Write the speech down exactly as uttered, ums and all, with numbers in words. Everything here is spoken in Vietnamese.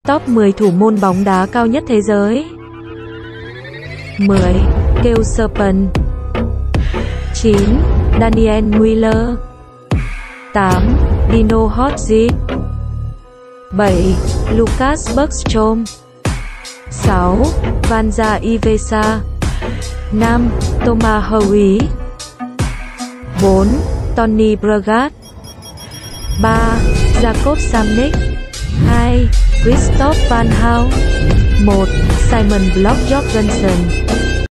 Top mười thủ môn bóng đá cao nhất thế giới. mười. Kêu Serpent. chín. Daniel Mueller. tám. Dino Hodge. bảy. Lucas Bergstrom. sáu. Vanja Ivesa. năm. Thomas Howie. bốn. Tony Bragat. ba. Jacob Samnick. hai. Christoph Van Hau. một. Simon Block Jorgensen.